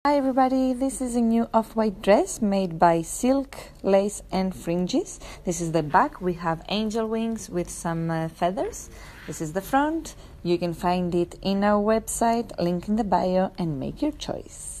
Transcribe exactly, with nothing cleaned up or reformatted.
Hi everybody, this is a new off-white dress made by silk, lace and fringes. This is the back. We have angel wings with some uh, feathers. This is the front. You can find it in our website, link in the bio, and make your choice.